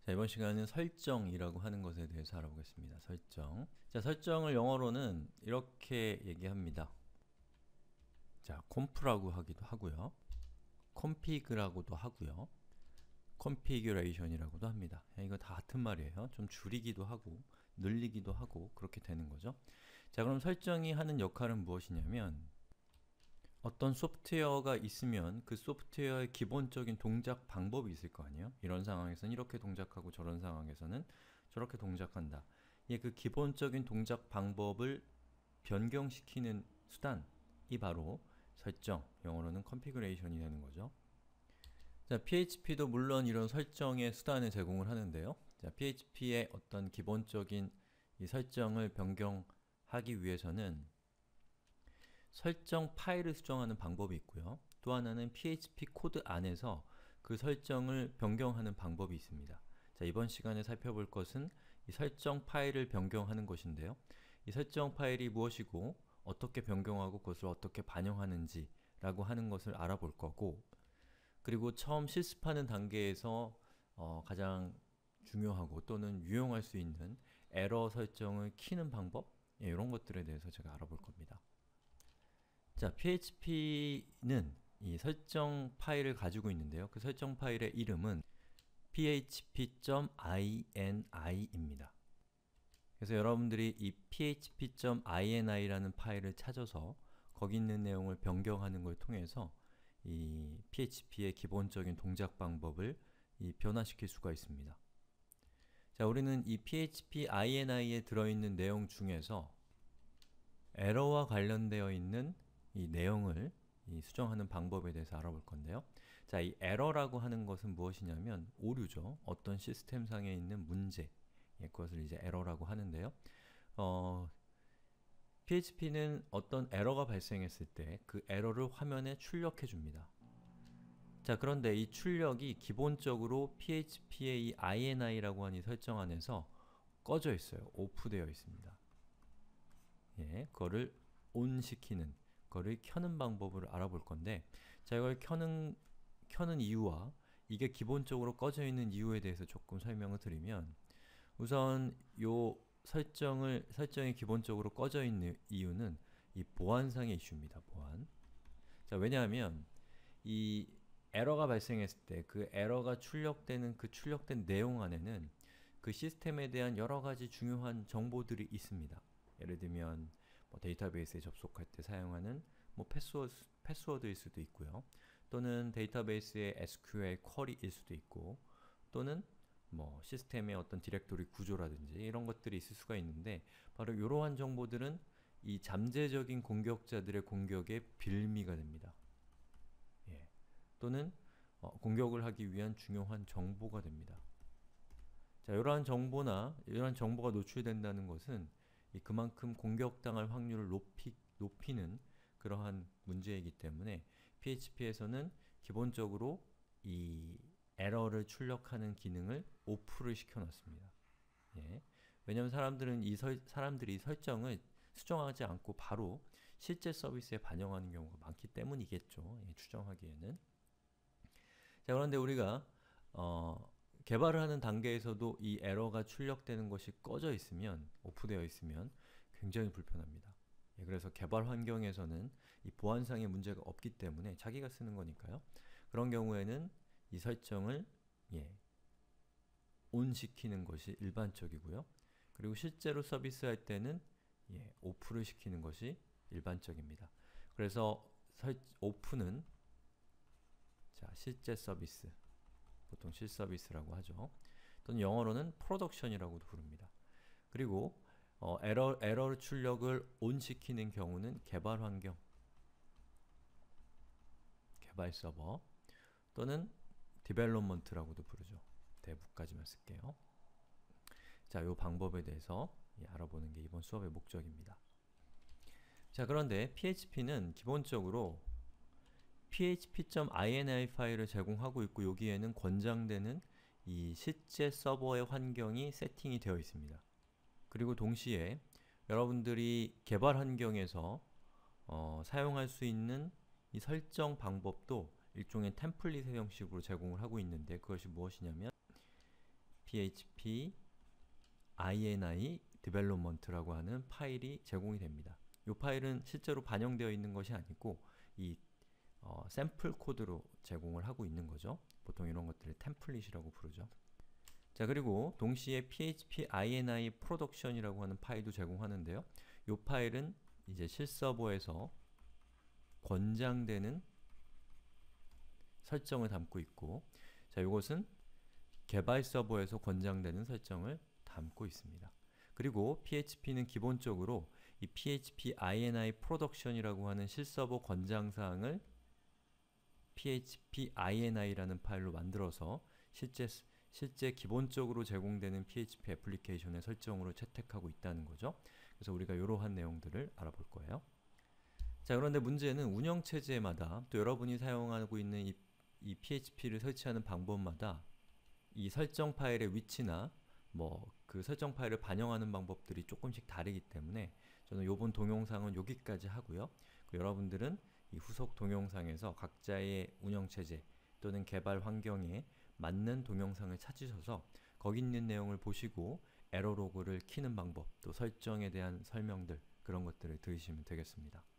자, 이번 시간은 설정이라고 하는 것에 대해서 알아보겠습니다. 설정. 자, 설정을 영어로는 이렇게 얘기합니다. 자, 콤프라고 하기도 하고요. config라고도 하고요. configuration이라고도 합니다. 이거 다 같은 말이에요. 좀 줄이기도 하고 늘리기도 하고 그렇게 되는 거죠. 자, 그럼 설정이 하는 역할은 무엇이냐면 어떤 소프트웨어가 있으면 그 소프트웨어의 기본적인 동작 방법이 있을 거 아니에요? 이런 상황에서는 이렇게 동작하고 저런 상황에서는 저렇게 동작한다. 그 기본적인 동작 방법을 변경시키는 수단이 바로 설정, 영어로는 configuration이 되는 거죠. 자, PHP도 물론 이런 설정의 수단을 제공을 하는데요. 자, PHP의 어떤 기본적인 이 설정을 변경하기 위해서는 설정 파일을 수정하는 방법이 있고요. 또 하나는 PHP 코드 안에서 그 설정을 변경하는 방법이 있습니다. 자, 이번 시간에 살펴볼 것은 이 설정 파일을 변경하는 것인데요. 이 설정 파일이 무엇이고 어떻게 변경하고 그것을 어떻게 반영하는지 라고 하는 것을 알아볼 거고, 그리고 처음 실습하는 단계에서 가장 중요하고 또는 유용할 수 있는 에러 설정을 키는 방법, 이런 것들에 대해서 제가 알아볼 겁니다. 자, PHP는 이 설정 파일을 가지고 있는데요. 그 설정 파일의 이름은 php.ini 입니다. 그래서 여러분들이 이 php.ini 라는 파일을 찾아서 거기 있는 내용을 변경하는 걸 통해서 이 PHP의 기본적인 동작 방법을 변화시킬 수가 있습니다. 자, 우리는 이 php.ini에 들어있는 내용 중에서 에러와 관련되어 있는 이 내용을 수정하는 방법에 대해서 알아볼 건데요. 자, 이 에러라고 하는 것은 무엇이냐면 오류죠. 어떤 시스템상에 있는 문제, 그것을 이제 에러라고 하는데요. PHP는 어떤 에러가 발생했을 때 그 에러를 화면에 출력해 줍니다. 자, 그런데 이 출력이 기본적으로 PHP의 이 INI라고 하는 이 설정 안에서 꺼져 있어요. 오프되어 있습니다. 그거를 ON 시키는, 그거를 켜는 방법을 알아볼 건데, 자, 이걸 켜는 이유와 이게 기본적으로 꺼져 있는 이유에 대해서 조금 설명을 드리면, 우선 요 설정이 기본적으로 꺼져 있는 이유는 이 보안상의 이슈입니다. 보안. 자, 왜냐하면 이 에러가 발생했을 때 그 에러가 출력되는 그 출력된 내용 안에는 그 시스템에 대한 여러가지 중요한 정보들이 있습니다. 예를 들면 뭐 데이터베이스에 접속할 때 사용하는 뭐 패스워드일 수도 있고요. 또는 데이터베이스의 SQL 쿼리일 수도 있고, 또는 뭐 시스템의 어떤 디렉토리 구조라든지 이런 것들이 있을 수가 있는데, 바로 이러한 정보들은 이 잠재적인 공격자들의 공격의 빌미가 됩니다. 또는 공격을 하기 위한 중요한 정보가 됩니다. 자, 이러한 정보가 노출된다는 것은 그만큼 공격당할 확률을 높이는 그러한 문제이기 때문에 PHP에서는 기본적으로 이 에러를 출력하는 기능을 오프를 시켜놨습니다. 왜냐하면 사람들이 이 설정을 수정하지 않고 바로 실제 서비스에 반영하는 경우가 많기 때문이겠죠. 추정하기에는. 자, 그런데 우리가 개발을 하는 단계에서도 이 에러가 출력되는 것이 꺼져 있으면, 오프되어 있으면 굉장히 불편합니다. 그래서 개발 환경에서는 이 보안상의 문제가 없기 때문에 자기가 쓰는 거니까요. 그런 경우에는 이 설정을 ON 시키는 것이 일반적이고요. 그리고 실제로 서비스할 때는 오프를 시키는 것이 일반적입니다. 그래서 오프는 실제 서비스, 보통 실서비스라고 하죠. 또는 영어로는 프로덕션이라고도 부릅니다. 그리고 에러 출력을 ON 시키는 경우는 개발 환경, 개발 서버, 또는 디벨롭먼트라고도 부르죠. 대부까지만 쓸게요. 자, 이 방법에 대해서 알아보는 게 이번 수업의 목적입니다. 자, 그런데 PHP는 기본적으로 php.ini 파일을 제공하고 있고, 여기에는 권장되는 이 실제 서버의 환경이 세팅이 되어 있습니다. 그리고 동시에 여러분들이 개발 환경에서 사용할 수 있는 이 설정 방법도 일종의 템플릿의 형식으로 제공을 하고 있는데, 그것이 무엇이냐면 php ini development라고 하는 파일이 제공이 됩니다. 이 파일은 실제로 반영되어 있는 것이 아니고 이 샘플 코드로 제공을 하고 있는 거죠. 보통 이런 것들을 템플릿이라고 부르죠. 자, 그리고 동시에 php ini production이라고 하는 파일도 제공하는데요. 이 파일은 이제 실서버에서 권장되는 설정을 담고 있고, 자, 이것은 개발 서버에서 권장되는 설정을 담고 있습니다. 그리고 php는 기본적으로 이 php ini production이라고 하는 실서버 권장사항을 php ini라는 파일로 만들어서 실제 기본적으로 제공되는 PHP 애플리케이션의 설정으로 채택하고 있다는 거죠. 그래서 우리가 이러한 내용들을 알아볼 거예요. 자, 그런데 문제는 운영체제마다 또 여러분이 사용하고 있는 이 PHP를 설치하는 방법마다 이 설정 파일의 위치나 그 설정 파일을 반영하는 방법들이 조금씩 다르기 때문에 저는 이번 동영상은 여기까지 하고요. 여러분들은 이 후속 동영상에서 각자의 운영체제 또는 개발 환경에 맞는 동영상을 찾으셔서 거기 있는 내용을 보시고 에러 로그를 키는 방법, 또 설정에 대한 설명들, 그런 것들을 들으시면 되겠습니다.